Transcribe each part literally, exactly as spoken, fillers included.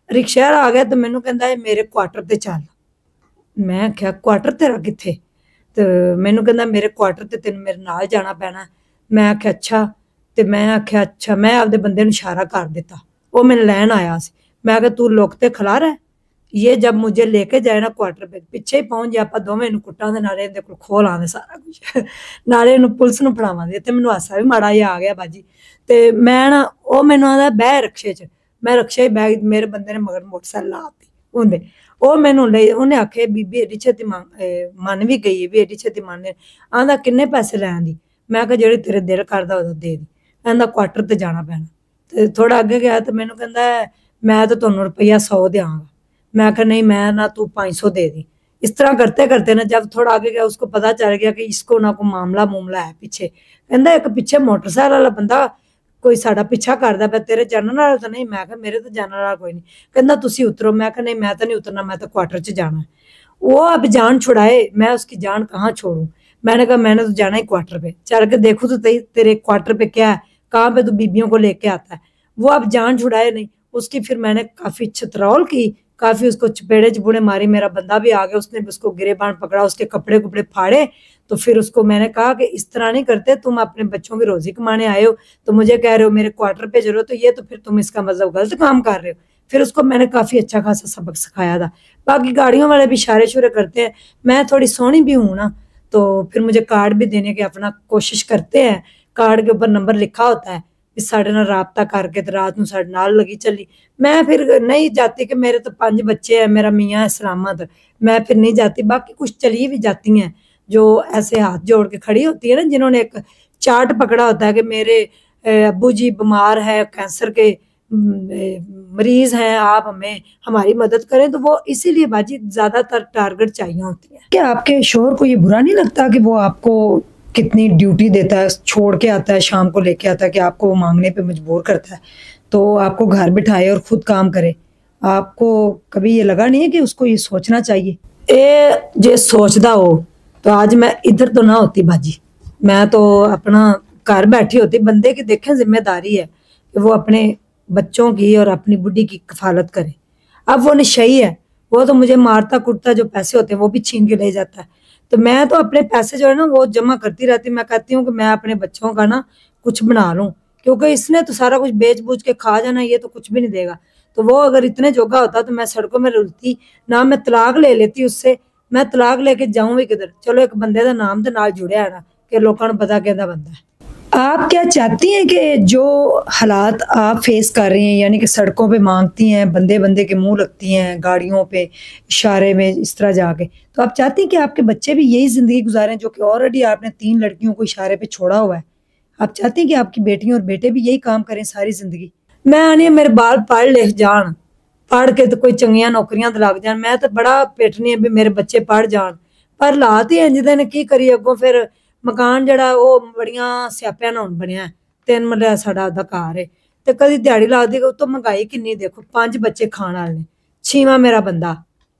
Rickshaw आ गया तो मैनू कहता है मेरे क्वार्टर ते चल। मैं आख्या क्वार्टर तेरा कित्थे? तो मैनू कहता मेरे क्वार्टर ते तेन मेरे नाल जाना पैना। मैं आख्या अच्छा। तो मैं आख्या अच्छा, मैं आपदे बंदे नू इशारा कर दिता, वो मैनू लैन आया सी। मैं आख्या तू लुक ते खलारा है, ये जब मुझे लेके जाए ना क्वार्टर पे पिछे ही पहुंच जाए, ਆਪਾਂ ਦੋਵੇਂ ਨੂੰ ਕੁੱਟਾਂ ਨਾਲੇ ਇਹਦੇ ਕੋਲ ਖੋਹ ਲਾਂਦੇ ਸਾਰਾ ਕੁਝ, ਨਾਲੇ ਇਹਨੂੰ ਪੁਲਿਸ ਨੂੰ ਫੜਾਵਾਂਗੇ। ਤੇ ਮੈਨੂੰ ਹਾਸਾ ਵੀ ਮਾੜਾ ਜਿਹਾ ਆ ਗਿਆ ਬਾਜੀ। ਤੇ ਮੈਂ ਨਾ ਉਹ ਮੈਨੂੰ ਆਦਾ ਬਹਿ ਰਕਸ਼ੇ 'ਚ, ਮੈਂ ਰਕਸ਼ੇ 'ਚ ਬਹਿ, ਮੇਰੇ ਬੰਦੇ ਨੇ ਮਗਰ ਮੋਟਰਸਾਈਕਲ ਲਾਤੀ ਉਹਦੇ। ਉਹ ਮੈਨੂੰ ਲੈ, ਉਹਨੇ ਆਖੇ ਬੀਬੀ ਏਡੀ ਛੇਤੀ ਮੰਨ ਵੀ ਗਈ ਵੀ ਏਡੀ ਛੇਤੀ ਮੰਨ, ਆਂਦਾ ਕਿੰਨੇ ਪੈਸੇ ਲੈਣ ਦੀ? ਮੈਂ ਕਿਹਾ ਜਿਹੜੇ ਤੇਰੇ ਦਿਲ ਕਰਦਾ ਉਹਦਾ ਦੇ ਦੀ। ਕਹਿੰਦਾ ਕੁਆਟਰ ਤੇ ਜਾਣਾ ਪੈਣਾ। ਤੇ ਥੋੜਾ ਅੱਗੇ ਗਿਆ ਤੇ ਮੈਨੂੰ ਕਹਿੰਦਾ मैं तो ਤੁਹਾਨੂੰ रुपया सौ देंगा। मैं कहा नहीं, मैं ना तू पाँच सौ दे दी। इस तरह करते करते ना जब थोड़ा आगे गया उसको पता चल गया कि इसको ना कोई मामला मूमला है पीछे। कहता एक पीछे मोटरसाइकिल वाला बंदा कोई साड़ा पीछा करता पे, तेरे जानने वाला तो नहीं? मैं कहा मेरे तो जानने वाला कोई नहीं। कहता तुसी उतरो। मैं कहा नहीं मैं तो नहीं उतरना, मैं तो क्वार्टर च जाना है। वो अब जान छुड़ाए, मैं उसकी जान कहाँ छोड़ूं। मैंने कहा मैंने तो जाना ही क्वार्टर पे, चल के देखो तो तेरे क्वार्टर पे क्या है, कहाँ पे तू बीबियों को लेके आता है। वो अब जान छुड़ाए नहीं उसकी। फिर मैंने काफ़ी छतरौल की, काफ़ी उसको चपेड़े चपूड़े मारी। मेरा बंदा भी आ गया, उसने भी उसको गिरेबान पकड़ा, उसके कपड़े कुपड़े फाड़े। तो फिर उसको मैंने कहा कि इस तरह नहीं करते, तुम अपने बच्चों की रोज़ी कमाने आए हो तो मुझे कह रहे हो मेरे क्वार्टर पे चलो, तो ये तो फिर तुम इसका मतलब गलत काम कर रहे हो। फिर उसको मैंने काफ़ी अच्छा खासा सबक सिखाया था। बाकी गाड़ियों वाले भी इशारे शुरे करते हैं, मैं थोड़ी सोहनी भी हूँ ना, तो फिर मुझे कार्ड भी देने की अपना कोशिश करते हैं। कार्ड के ऊपर नंबर लिखा होता है, साढ़े नाल राबता करके तो रात को साढ़े नाल लगी चली। मैं फिर नहीं जाती कि मेरे तो पांच बच्चे हैं, मेरा मियाँ है सलामत, मैं फिर नहीं जाती। बाकी कुछ चली भी जाती हैं जो ऐसे हाथ जोड़ के खड़ी होती है ना, जिन्होंने एक चार्ट पकड़ा होता है कि मेरे अब्बू जी बीमार है, कैंसर के मरीज हैं, आप हमें हमारी मदद करें। तो वो इसीलिए बाजी ज़्यादातर टारगेट चाहिए होती है। क्या आपके शोहर को ये बुरा नहीं लगता कि वो आपको कितनी ड्यूटी देता है, छोड़ के आता है, शाम को लेके आता है, कि आपको वो मांगने पे मजबूर करता है, तो आपको घर बिठाए और खुद काम करे? आपको कभी ये लगा नहीं है कि उसको ये सोचना चाहिए? ए जे सोचता हो तो आज मैं इधर तो ना होती बाजी, मैं तो अपना घर बैठी होती। बंदे की देखें जिम्मेदारी है कि वो अपने बच्चों की और अपनी बुढ़ी की कफालत करे। अब वो नशई है, वो तो मुझे मारता कुटता, जो पैसे होते हैं वो भी छीन के ले जाता है। तो मैं तो अपने पैसे जो है ना वो जमा करती रहती। मैं कहती हूँ कि मैं अपने बच्चों का ना कुछ बना लूँ, क्योंकि इसने तो सारा कुछ बेच बूझ के खा जाना, ये तो कुछ भी नहीं देगा। तो वो अगर इतने जोगा होता तो मैं सड़कों में रुलती ना, मैं तलाक ले लेती उससे। मैं तलाक लेके जाऊँ भी किधर? चलो एक बंदे का नाम तो नाल जुड़िया है ना, कि लोगों को पता कहता बंदा है। आप क्या चाहती हैं कि जो हालात आप फेस कर रही हैं, यानी कि सड़कों पे मांगती हैं, बंदे बंदे के मुंह लगती हैं, गाड़ियों पे इशारे में इस तरह जाके, तो आप चाहती हैं कि आपके बच्चे भी यही ज़िंदगी गुजारें जो कि ऑलरेडी आपने तीन लड़कियों को इशारे पे छोड़ा हुआ है? आप चाहती हैं कि आपकी बेटियां और बेटे भी यही काम करें सारी ज़िंदगी? मैं आनी मेरे बाल पढ़ लिख जान, पढ़ के तो कोई चंगियां नौकरियां तो लग जान। मैं तो बड़ा पेटनी है भी मेरे बच्चे पढ़ जान, पर हालात ही इंज दे ने, की करिए अगों। फिर मकान जड़ा वो बड़िया स्यापिया नाल बनया, तीन मरला साडा दा घर है, ते कदी दिहाड़ी लगदी, उत्तों महंगाई किन्नी देखो, पांच बच्चे खाण वाले ने, छेवां मेरा बंदा,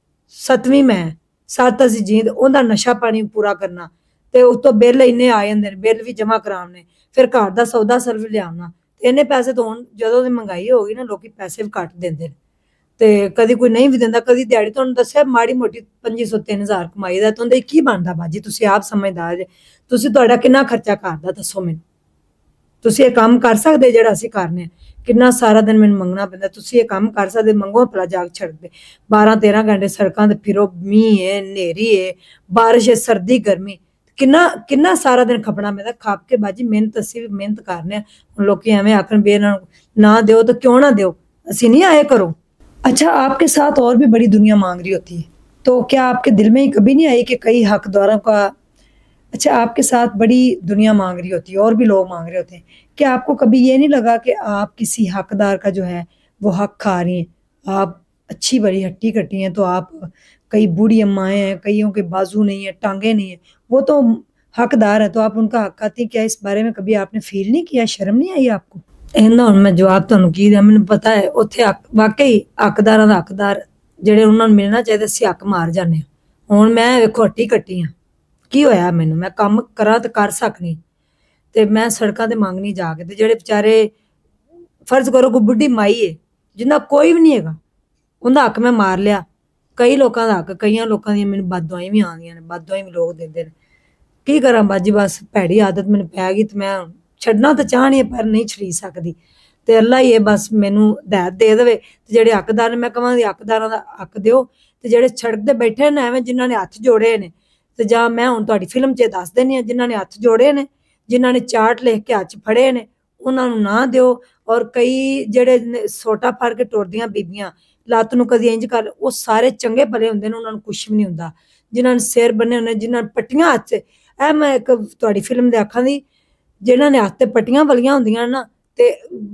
सतवीं मैं, सत्त असीं जींद, उहदा नशा पानी पूरा करना, ते उत्तों बिल इन्ने आ जांदे ने, बिल भी जमा कराने, फिर घर दा सौदा सर्फ लियावना। इन्ने पैसे तो हुण जदों दी महंगाई हो गई ना, लोकी पैसे भी घट दिंदे ने, ते कदी कोई नहीं भी दिंदा। कदी दिहाड़ी तुहानूं दस्सिआ माड़ी मोटी पंजी सौ तीन हज़ार कमाई दा, तुहाडे की बनदा बाजी? तुसीं आप समझदार जे, तुसीं तुहाडा किन्ना खर्चा करदा दस्सो मैनूं? तुसीं ये काम कर सकदे जेहड़ा असीं करने? किन्ना सारा दिन मैनूं मंगना पैंदा, तुसीं ये काम कर सकदे? मंगो भला जाग छड़दे बारह तेरह घंटे सड़कां ते फिरो, मींह है, नेरी है, बारिश है, सर्दी गर्मी, किन्ना किन्ना सारा दिन खपना पैंदा। खप के बाजी मेहनत, असीं भी मेहनत करने आ। हुण लोकी एवें आखण बे ना दिओ तो क्यों ना दिओ, असीं नहीं आए करो। अच्छा, आपके साथ और भी बड़ी दुनिया मांग रही होती है, तो क्या आपके दिल में कभी नहीं आई कि कई हकदारों का, अच्छा आपके साथ बड़ी दुनिया मांग रही होती है, और भी लोग मांग रहे होते हैं, क्या आपको कभी ये नहीं लगा कि आप किसी हकदार का जो है वो हक खा रही हैं? आप अच्छी बड़ी हट्टी कट्टी हैं, तो आप, कई बूढ़ी अम्माएँ हैं, कईयों के बाजू नहीं है, टांगे नहीं है, वो तो हकदार है, तो आप उनका हक खाती हैं। क्या इस बारे में कभी आपने फील नहीं किया, शर्म नहीं आई आपको? ਇਹਨਾਂ ਹੁਣ मैं जवाब ਤੁਹਾਨੂੰ ਕੀ ਦਿਆਂ, ਮੈਨੂੰ पता है ਉੱਥੇ ਹੱਕ, ਵਾਕਈ ਹੱਕਦਾਰਾਂ ਦਾ ਹੱਕਦਾਰ ਜਿਹੜੇ ਉਹਨਾਂ ਨੂੰ ਮਿਲਣਾ ਚਾਹੀਦਾ ਸੀ, ਹੱਕ ਮਾਰ ਜਾਂਦੇ ਆ। ਹੁਣ ਮੈਂ ਵੇਖੋ ਹੱਟੀ ਕੱਟੀ ਆ, ਕੀ ਹੋਇਆ ਮੈਨੂੰ? ਮੈਂ ਕੰਮ ਕਰਾਂ ਤੇ ਕਰ ਸਕਣੀ, ਤੇ ਮੈਂ ਸੜਕਾਂ ਤੇ ਮੰਗਣੀ ਜਾ ਕੇ, ਤੇ ਜਿਹੜੇ ਵਿਚਾਰੇ ਫਰਜ਼ ਕਰੋ ਕੋਈ ਬੁੱਢੀ ਮਾਈ ਹੈ ਜਿੰਨਾ ਕੋਈ ਵੀ ਨਹੀਂ ਹੈਗਾ, ਉਹਦਾ ਹੱਕ ਮੈਂ ਮਾਰ ਲਿਆ। ਕਈ ਲੋਕਾਂ ਦਾ ਹੱਕ, ਕਈਆਂ ਲੋਕਾਂ ਦੀਆਂ ਮੈਨੂੰ ਬਦਦੁਆਵਾਂ ਵੀ ਆਉਂਦੀਆਂ ਨੇ, ਬਦਦੁਆਵਾਂ ਵੀ ਲੋਕ ਦਿੰਦੇ ਨੇ। ਕੀ ਕਰਾਂ ਬਾਜੀ, ਬਸ ਭੈੜੀ ਆਦਤ ਮੈਨੂੰ ਪੈ ਗਈ ਤੇ ਮੈਂ ਛੱਡਣਾ ਤਾਂ ਚਾਹਣੀ ਪਰ ਨਹੀਂ ਛੱਡ ਸਕਦੀ। ਤੇ ਅੱਲਾ ਹੀ ਇਹ ਬਸ ਮੈਨੂੰ ਹਦਾਇਤ ਦੇ ਦੇਵੇ ਤੇ ਜਿਹੜੇ ਹੱਕਦਾਰ ਨੇ ਮੈਂ ਕਹਾਂਗੀ ਹੱਕਦਾਰਾਂ ਦਾ ਹੱਕ ਦਿਓ, ਤੇ ਜਿਹੜੇ ਸੜਕ ਤੇ ਬੈਠੇ ਨੇ ਐਵੇਂ ਜਿਨ੍ਹਾਂ ਨੇ ਹੱਥ ਜੋੜੇ ਨੇ, ਤੇ ਜਾਂ ਮੈਂ ਹੁਣ ਤੁਹਾਡੀ ਫਿਲਮ 'ਚ ਦੱਸ ਦਿੰਦੀ ਹਾਂ, ਜਿਨ੍ਹਾਂ ਨੇ ਹੱਥ ਜੋੜੇ ਨੇ, ਜਿਨ੍ਹਾਂ ਨੇ ਚਾਰਟ ਲਿਖ ਕੇ ਹੱਥ 'ਚ ਫੜੇ ਨੇ, ਉਹਨਾਂ ਨੂੰ ਨਾ ਦਿਓ। ਔਰ ਕਈ ਜਿਹੜੇ ਸੋਟਾ ਫੜ ਕੇ ਟੁਰਦੀਆਂ ਬੀਬੀਆਂ, ਲੱਤ ਨੂੰ ਕਦੀ ਇੰਝ ਕਰ, ਉਹ ਸਾਰੇ ਚੰਗੇ ਭਲੇ ਹੁੰਦੇ ਨੇ, ਉਹਨਾਂ ਨੂੰ ਕੁਛ ਵੀ ਨਹੀਂ ਹੁੰਦਾ। ਜਿਨ੍ਹਾਂ ਨੇ ਸਿਰ ਬੰਨੇ ਹੁੰਦੇ, ਜਿਨ੍ਹਾਂ ਨੇ ਪੱਟੀਆਂ ਹੱਥ 'ਚ, ਇਹ ਮੈਂ ਇੱਕ ਤੁਹਾਡੀ ਫਿਲਮ ਦੇ ਆਖਾਂ ਦੀ, ਜਿਨ੍ਹਾਂ ਨੇ ਹੱਥ 'ਤੇ ਪੱਟੀਆਂ ਵਾਲੀਆਂ ਹੁੰਦੀਆਂ ਨਾ ਤੇ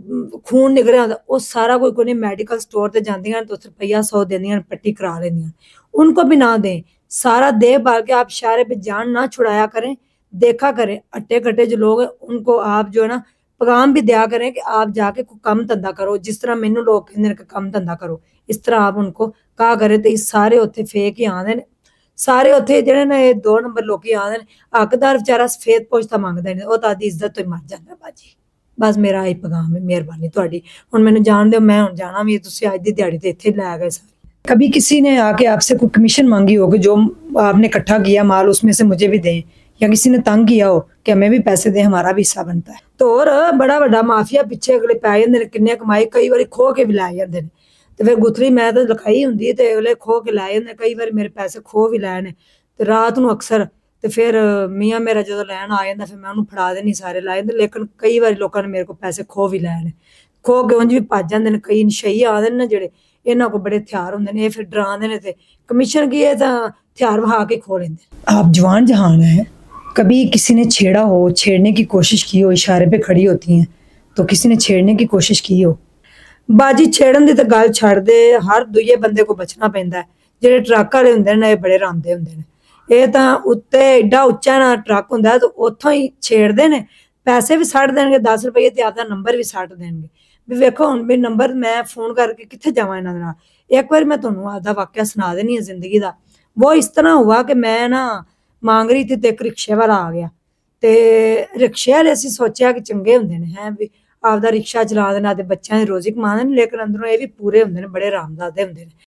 ਖੂਨ ਨਿਕਲਿਆ ਹੁੰਦਾ, ਉਹ ਸਾਰਾ ਕੋਈ ਕੋਈ ਮੈਡੀਕਲ ਸਟੋਰ ਤੇ ਜਾਂਦੀਆਂ ਨੇ, तो रुपया सौ देंदियां, पट्टी करा लेंदियां। उनको भी ना दें, सारा देखभाल के आप इशारे पे जान ना छुड़ाया करें, देखा करें। अट्टे कट्टे जो लोग हैं उनको आप जो है ना पैगाम भी दिया करें कि आप जाके कोई कम धंधा करो, जिस तरह मैनू लोग कहते हैं कि कम धंधा करो, इस तरह आप उनको कहा करें। तो सारे उत्थे फेक ही आते हैं, सारे उत्थे जिहड़े ने दो नंबर लोग आते हैं। हकदार बेचारा सफेद पोछता मंगते हैं, वो तो आदि इज्जत तो ही मर जाता बाजी। बस मेरा यही पैगाम है, मेहरबानी तुहाडी। हुण मैनूं जाण दिओ, मैं हुण जाना भी, तुसीं अज दी दिहाड़ी ते इत्थे लै गए सारे। कभी किसी ने आके आपसे कोई कमीशन मांगी हो कि जो आपने इकट्ठा किया माल उसमें से मुझे भी दें, या किसी ने तंग किया हो कि हमें भी पैसे दें, हमारा भी हिस्सा बनता है। तो और बड़ा वड्डा माफिया पिछे अगले पै जांदे ने, किन्ने कमाई, कई बारी खो के भी लै जांदे ने। ते फिर गुथली मैं तो लिखाई हुंदी ते अगले खो के लै जांदे, कई बारी मेरे पैसे खो भी लै ने। ते रात नूं अक्सर ਤੇ ਫਿਰ ਮੀਆਂ ਮੇਰਾ ਜਦੋਂ ਲੈਣ ਆ ਜਾਂਦਾ, ਫਿਰ ਮੈਂ ਉਹਨੂੰ ਫੜਾ ਦੇਣੀ, ਸਾਰੇ ਲਾ ਜਾਂਦੇ। ਲੇਕਿਨ ਕਈ ਵਾਰੀ ਲੋਕਾਂ ਨੇ ਮੇਰੇ ਕੋਲ ਪੈਸੇ ਖੋ ਵੀ ਲੈਣੇ, ਖੋ ਕੇ ਉਂਝ ਵੀ ਭੱਜ ਜਾਂਦੇ ਨੇ। ਕਈ ਨਸ਼ਈ ਆਉਂਦੇ ਨੇ ਨਾ ਜਿਹੜੇ, ਇਹਨਾਂ ਕੋਲ ਬੜੇ ਹਥਿਆਰ ਹੁੰਦੇ ਨੇ, ਇਹ ਫਿਰ ਡਰਾਉਂਦੇ ਨੇ, ਤੇ कमीशन की है तो हथियार बहा के खो लेंगे। आप जवान जहान है, कभी किसी ने छेड़ा हो, छेड़ने की कोशिश की हो, इशारे पे खड़ी होती हैं तो किसी ने छेड़ने की कोशिश की हो? बाजी छेड़न की तो गल छड़ दे, हर दूजे बंदे को बचना पैंदा है। ਜਿਹੜੇ ਟਰੱਕ ਵਾਲੇ ਹੁੰਦੇ ਨੇ ਇਹ ਬੜੇ ਰਾਂਦੇ ਹੁੰਦੇ ਨੇ, ਇਹ ਤਾਂ ਉੱਤੇ ਐਡਾ ਉੱਚਾ ਨਾ ਟਰੱਕ ਹੁੰਦਾ ਤੇ ਉੱਥੋਂ ਹੀ ਛੇੜਦੇ ਨੇ, ਪੈਸੇ ਵੀ ਸੱਟ ਦੇਣਗੇ ਦਸ ਰੁਪਏ ਤੇ ਆਪਦਾ ਨੰਬਰ ਵੀ ਸੱਟ ਦੇਣਗੇ। ਵੀ ਵੇਖੋ ਹੁਣ ਵੀ ਨੰਬਰ ਮੈਂ ਫੋਨ ਕਰਕੇ ਕਿੱਥੇ ਜਾਵਾਂ ਇਹਨਾਂ ਦੇ ਨਾਲ। ਇੱਕ ਵਾਰ ਮੈਂ ਤੁਹਾਨੂੰ ਆਪਦਾ ਵਾਕਿਆ ਸੁਣਾ ਦੇਣੀ ਹੈ ਜ਼ਿੰਦਗੀ ਦਾ। वो इस तरह हुआ कि मैं ना मांग रही थी तो एक रिक्शे वाला आ गया, तो रिक्शे वाले असीं सोचा कि चंगे हुंदे ने, हैं भी आपदा रिक्शा चला देना ते बच्चों की रोजी कमा देनी, लेकिन अंदरों ये भी पूरे हुंदे ने, बड़े आरामदादे हुंदे ने।